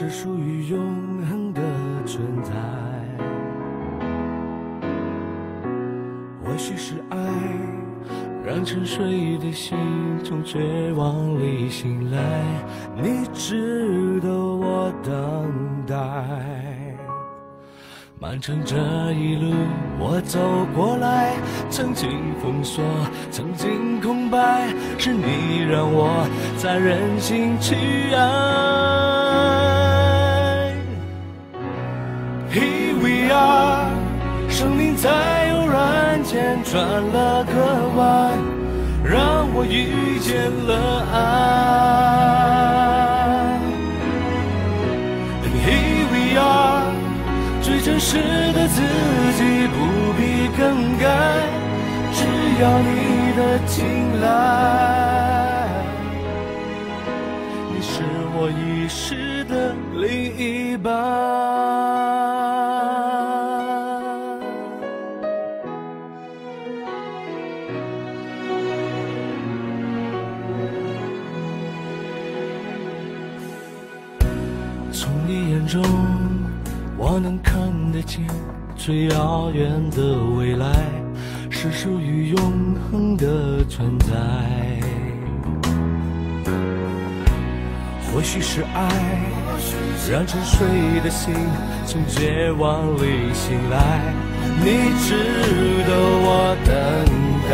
是属于永恒的存在。或许是爱让沉睡的心从绝望里醒来，你值得我等待。漫长这一路我走过来，曾经封锁，曾经空白，是你让我再任性去爱。Here we are， 生命在偶然间转了个弯，让我遇见了爱。And here we are，最真实的自己，不必更改，只要你的青睐。你是我遗失的另一半。从你眼中我能看得见最遥远的未来，是属于永恒的存在。或许是爱让沉睡的心从绝望里醒来，你值得我等待。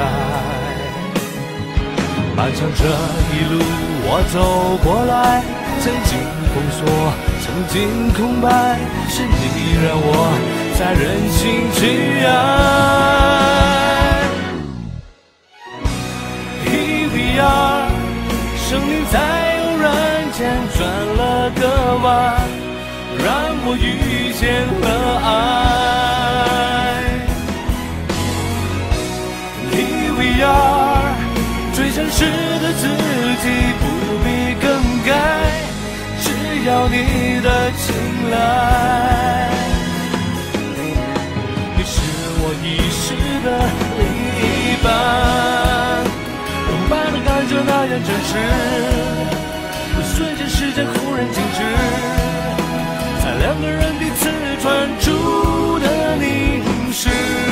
漫长这一路我走过来，曾经封锁，曾经空白，是你让我再任性去爱。Here we are， 生命在偶然间转了个弯，让我遇见了爱。Here we are， 最真实的自己，不必更改，只要你的青睐。你是我遗失的另一半，用白的感觉那样真实，瞬间时间忽然静止，在两个人彼此专注的凝视，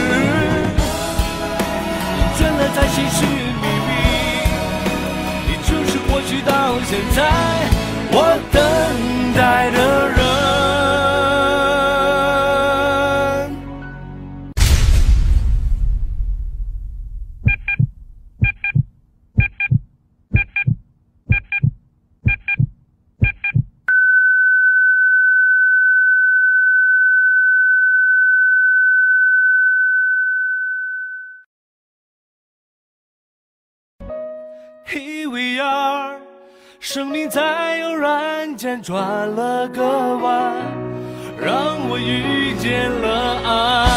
倦了在细细秘密，你就是过去到现在我等待的人。Here we are， 生命在偶然间转了个弯，让我遇见了爱。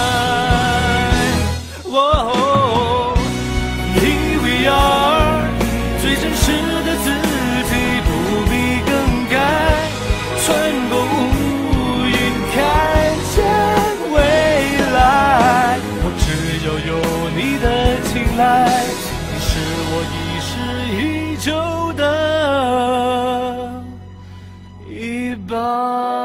哦 Here we are， 最真实的自己，不必更改，穿过乌云看见未来。我只要有你的青睐，你是我已久的一半。